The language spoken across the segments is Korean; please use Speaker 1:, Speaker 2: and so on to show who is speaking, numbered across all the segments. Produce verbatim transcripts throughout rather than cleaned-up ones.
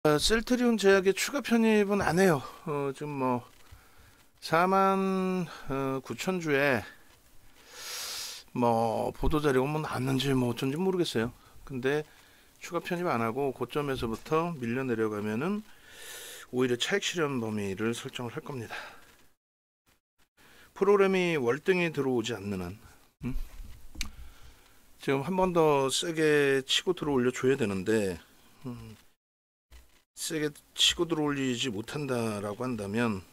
Speaker 1: 어, 셀트리온 제약의 추가 편입은 안 해요. 어, 지금 뭐 사만 구천 주에 뭐 보도자료가 뭐 났는지 뭐 어쩐지 모르겠어요. 근데 추가 편입 안 하고 고점에서부터 밀려 내려가면은 오히려 차익 실현 범위를 설정을 할 겁니다. 프로그램이 월등히 들어오지 않는 한 음? 지금 한 번 더 세게 치고 들어올려 줘야 되는데 음, 세게 치고 들어올리지 못한다라고 한다면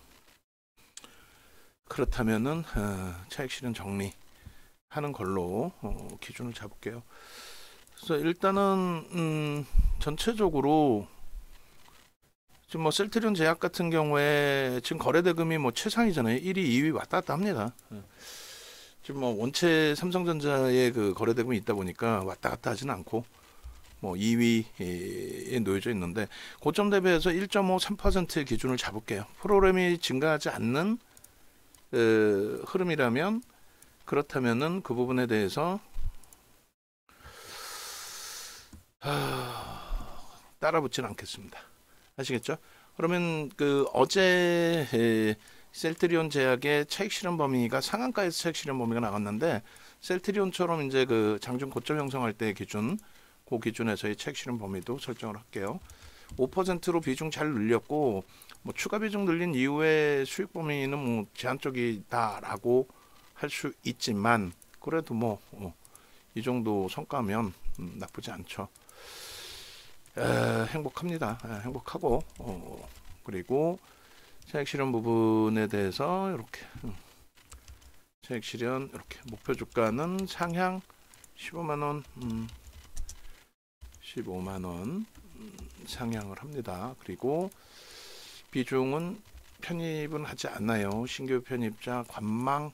Speaker 1: 그렇다면은 어, 차익 실현 정리하는 걸로 어, 기준을 잡을게요. 그래서 일단은 음, 전체적으로 지금 뭐 셀트리온 제약 같은 경우에 지금 거래 대금이 뭐 최상이잖아요. 일 위, 이 위 왔다 갔다 합니다. 지금 뭐 원체 삼성전자의 그 거래 대금이 있다 보니까 왔다 갔다 하지는 않고 뭐 이 위에 놓여져 있는데 고점 대비해서 일 점 오, 삼 퍼센트의 기준을 잡을게요. 프로그램이 증가하지 않는 어, 흐름이라면 그렇다면은 그 부분에 대해서 하... 따라붙지는 않겠습니다. 아시겠죠? 그러면 그 어제 에, 셀트리온 제약의 차익 실현 범위가 상한가에서 차익 실현 범위가 나왔는데 셀트리온처럼 이제 그 장중 고점 형성할 때 기준 그 기준에서의 차익 실현 범위도 설정을 할게요. 오 퍼센트로 비중 잘 늘렸고 뭐 추가 비중 늘린 이후에 수익 범위는 뭐 제한적이다라고 할 수 있지만 그래도 뭐 이 정도 성과면 음, 나쁘지 않죠. 에, 행복합니다. 에, 행복하고 어, 그리고 차익 실현 부분에 대해서 이렇게 음, 차익 실현 이렇게 목표 주가는 상향 십오만 원, 음, 십오만 원 음, 상향을 합니다. 그리고 비중은 편입은 하지 않나요? 신규 편입자 관망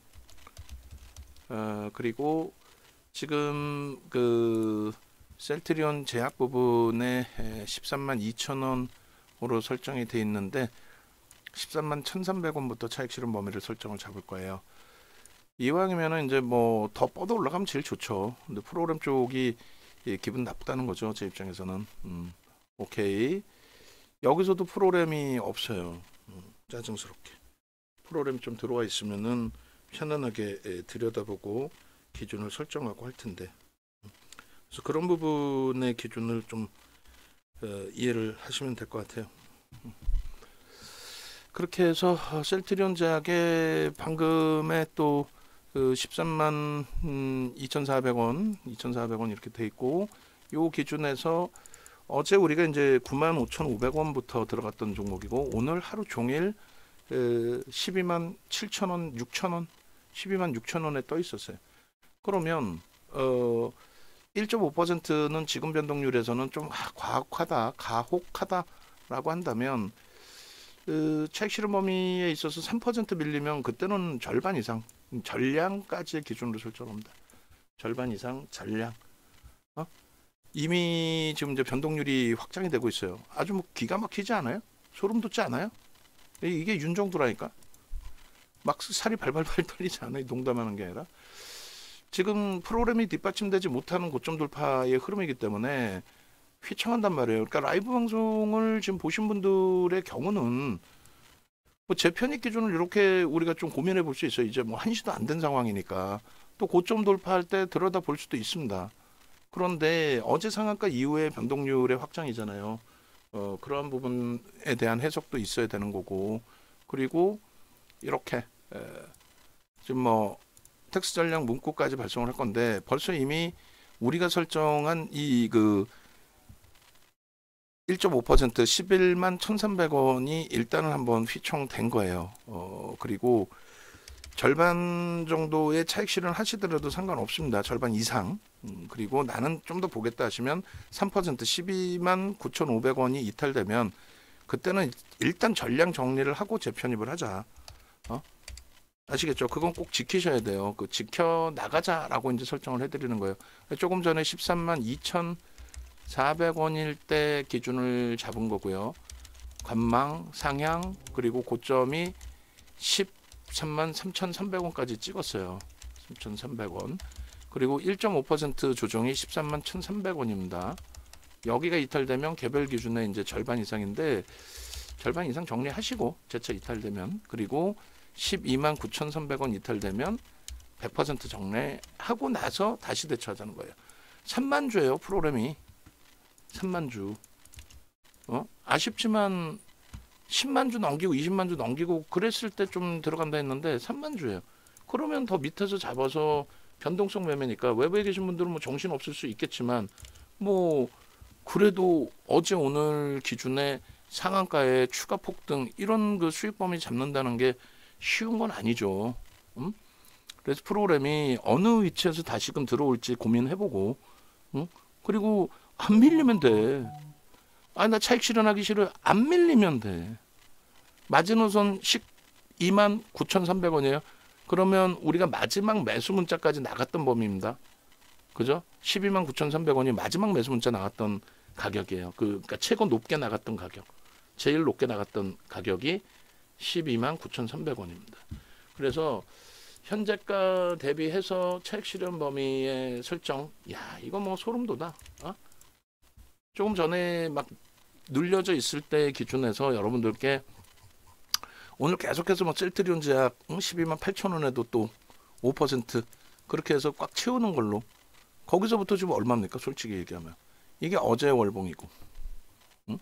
Speaker 1: 어, 그리고 지금 그 셀트리온 제약 부분에 십삼만 이천 원으로 설정이 되어 있는데 십삼만 천삼백 원부터 차익 실현 범위를 설정을 잡을 거예요. 이왕이면은 이제 뭐 더 뻗어 올라가면 제일 좋죠. 근데 프로그램 쪽이 기분 나쁘다는 거죠. 제 입장에서는. 음, 오케이. 여기서도 프로그램이 없어요. 음, 짜증스럽게. 프로그램 좀 들어와 있으면은 편안하게 들여다보고 기준을 설정하고 할 텐데. 그래서 그런 부분의 기준을 좀 어, 이해를 하시면 될 것 같아요. 그렇게 해서 셀트리온 제약의 방금에 또 그 십삼만 이천사백 원, 이천사백 원 이렇게 돼 있고 요 기준에서 어제 우리가 이제 구만 오천오백 원부터 들어갔던 종목이고 오늘 하루 종일 십이만 칠천 원, 육천 원, 십이만 육천 원에 떠 있었어요. 그러면 어 일 점 오 퍼센트는 지금 변동률에서는 좀 과학하다, 가혹하다라고 한다면 그 차익 실현 범위에 있어서 삼 퍼센트 밀리면 그때는 절반 이상, 전량까지의 기준으로 설정합니다. 절반 이상 전량. 어? 이미 지금 이제 변동률이 확장이 되고 있어요. 아주 뭐 기가 막히지 않아요? 소름 돋지 않아요? 이게 윤정도라니까. 막 살이 발발발 떨리지 않아요. 농담하는 게 아니라. 지금 프로그램이 뒷받침되지 못하는 고점 돌파의 흐름이기 때문에 휘청한단 말이에요. 그러니까 라이브 방송을 지금 보신 분들의 경우는 뭐 재편입 기준을 이렇게 우리가 좀 고민해 볼 수 있어요. 이제 뭐 한 시도 안 된 상황이니까 또 고점 돌파할 때 들여다 볼 수도 있습니다. 그런데 어제 상한가 이후에 변동률의 확장이잖아요. 어, 그러한 부분에 대한 해석도 있어야 되는 거고 그리고 이렇게 에, 지금 뭐 텍스 전략 문구까지 발송을 할 건데 벌써 이미 우리가 설정한 이 그 일 점 오 퍼센트 십일만 천삼백 원이 일단은 한번 휘청된 거예요. 어, 그리고 절반 정도의 차익 실현 하시더라도 상관없습니다. 절반 이상. 음, 그리고 나는 좀 더 보겠다 하시면 삼 퍼센트 십이만 구천오백 원이 이탈되면 그때는 일단 전량 정리를 하고 재편입을 하자. 어? 아시겠죠? 그건 꼭 지키셔야 돼요. 그 지켜 나가자라고 이제 설정을 해드리는 거예요. 조금 전에 십삼만 이천사백 원일 때 기준을 잡은 거고요. 관망 상향 그리고 고점이 십삼만 삼천삼백 원까지 찍었어요. 삼천삼백 원. 그리고 일 점 오 퍼센트 조정이 십삼만 천삼백 원입니다. 여기가 이탈되면 개별 기준의 이제 절반 이상인데 절반 이상 정리하시고 재차 이탈되면, 그리고 십이만 구천삼백 원 이탈되면 백 퍼센트 정리하고 나서 다시 대처하자는 거예요. 삼만 주예요 프로그램이. 삼만 주. 어? 아쉽지만 십만 주 넘기고 이십만 주 넘기고 그랬을 때 좀 들어간다 했는데 삼만 주예요. 그러면 더 밑에서 잡아서 변동성 매매니까 외부에 계신 분들은 뭐 정신 없을 수 있겠지만 뭐 그래도 어제 오늘 기준에 상한가에 추가 폭등 이런 그 수익 범위 잡는다는 게 쉬운 건 아니죠. 음? 그래서 프로그램이 어느 위치에서 다시금 들어올지 고민해보고, 음? 그리고 안 밀리면 돼. 아, 나 차익 실현하기 싫어. 안 밀리면 돼. 마지노선 십이만 구천삼백 원이에요. 그러면 우리가 마지막 매수 문자까지 나갔던 범위입니다. 그죠? 십이만 구천삼백 원이 마지막 매수 문자 나갔던 가격이에요. 그, 그러니까 최고 높게 나갔던 가격. 제일 높게 나갔던 가격이 십이만 구천삼백 원입니다. 그래서 현재가 대비해서 차익 실현 범위의 설정, 야, 이거 뭐 소름 돋아. 어? 조금 전에 막 눌려져 있을 때 기준에서 여러분들께 오늘 계속해서 뭐 셀트리온 제약 십이만 팔천 원에도 또 오 퍼센트 그렇게 해서 꽉 채우는 걸로, 거기서부터 지금 얼마입니까? 솔직히 얘기하면 이게 어제 월봉이고, 응?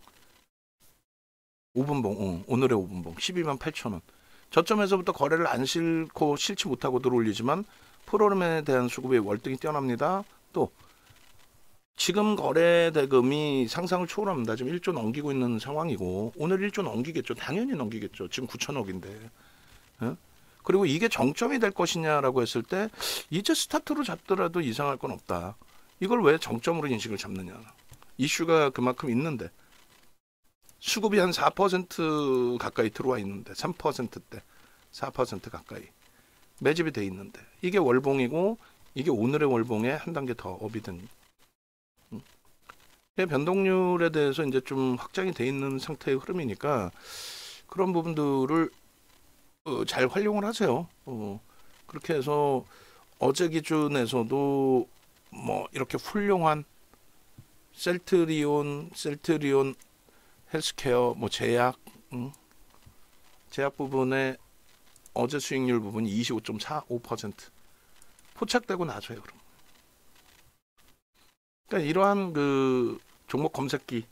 Speaker 1: 오 분봉, 응, 오늘의 오 분봉 십이만 팔천 원. 저점에서부터 거래를 안 싫고 싫지 못하고 들어올리지만 프로그램에 대한 수급이 월등히 뛰어납니다. 또 지금 거래 대금이 상상을 초월합니다. 지금 일 조 넘기고 있는 상황이고, 오늘 일 조 넘기겠죠. 당연히 넘기겠죠. 지금 구천억인데. 예? 그리고 이게 정점이 될 것이냐라고 했을 때 이제 스타트로 잡더라도 이상할 건 없다. 이걸 왜 정점으로 인식을 잡느냐. 이슈가 그만큼 있는데 수급이 한 사 퍼센트 가까이 들어와 있는데, 삼 퍼센트대 사 퍼센트 가까이 매집이 돼 있는데, 이게 월봉이고 이게 오늘의 월봉에 한 단계 더 업이 된 변동률에 대해서 이제 좀 확장이 돼 있는 상태의 흐름이니까 그런 부분들을 어, 잘 활용을 하세요. 어, 그렇게 해서 어제 기준에서도 뭐 이렇게 훌륭한 셀트리온, 셀트리온 헬스케어, 뭐 제약, 음, 제약 부분에 어제 수익률 부분이 이십오 점 사오 퍼센트 포착되고 나서요. 그럼. 그러니까 이러한 그 종목 검색기,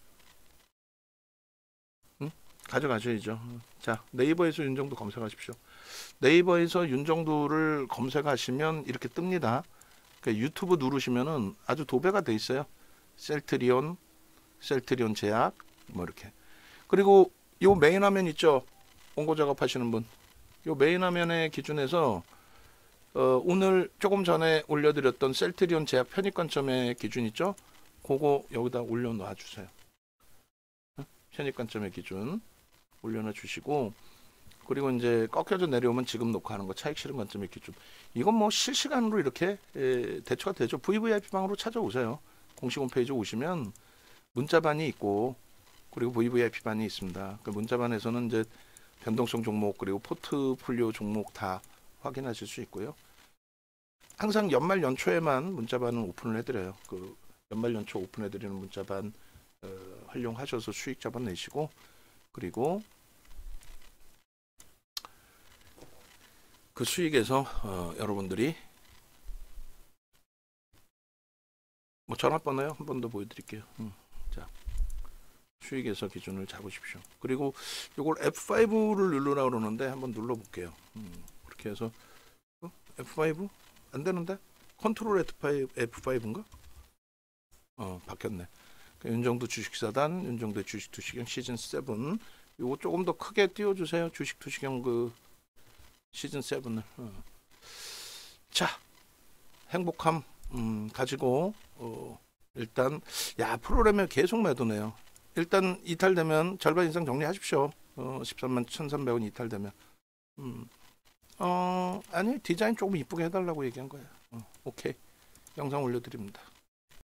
Speaker 1: 응? 가져가셔야죠. 자, 네이버에서 윤정도 검색하십시오. 네이버에서 윤정도를 검색하시면 이렇게 뜹니다. 그러니까 유튜브 누르시면은 아주 도배가 돼 있어요. 셀트리온, 셀트리온 제약, 뭐 이렇게. 그리고 요 메인 화면 있죠. 원고 작업하시는 분. 요 메인 화면의 기준에서 어, 오늘 조금 전에 올려드렸던 셀트리온 제약 편입관점의 기준 있죠? 그거 여기다 올려놔 주세요. 편입관점의 기준 올려놔 주시고, 그리고 이제 꺾여져 내려오면 지금 녹화하는 거 차익 실현 관점의 기준. 이건 뭐 실시간으로 이렇게 에, 대처가 되죠. 브이브이아이피 방으로 찾아오세요. 공식 홈페이지 오시면 문자반이 있고, 그리고 브이브이아이피 반이 있습니다. 그 문자반에서는 이제 변동성 종목 그리고 포트폴리오 종목 다 확인하실 수 있고요. 항상 연말 연초에만 문자반은 오픈을 해드려요. 그 연말 연초 오픈해드리는 문자반 어, 활용하셔서 수익 잡아내시고, 그리고 그 수익에서 어, 여러분들이 뭐 전화번호요 한 번 더 보여드릴게요. 음, 자, 수익에서 기준을 잡으십시오. 그리고 이걸 에프 파이브를 누르라 그러는데 한번 눌러볼게요. 음, 그렇게 해서 어? 에프 파이브 안 되는데 컨트롤 에프 파이브, 에프 파이브인가? 어, 바뀌었네. 윤정도 주식사단, 윤정도 주식 투시경 시즌 칠. 요거 조금 더 크게 띄워주세요. 주식 투시경 그 시즌 칠을. 어. 자, 행복함 음, 가지고 어, 일단 야 프로그램에 계속 매도네요. 일단 이탈되면 절반 이상 정리하십시오. 어, 십삼만 천삼백 원 이탈되면. 음. 어, 아니 디자인 조금 이쁘게 해달라고 얘기한 거예요. 어, 오케이. 영상 올려드립니다.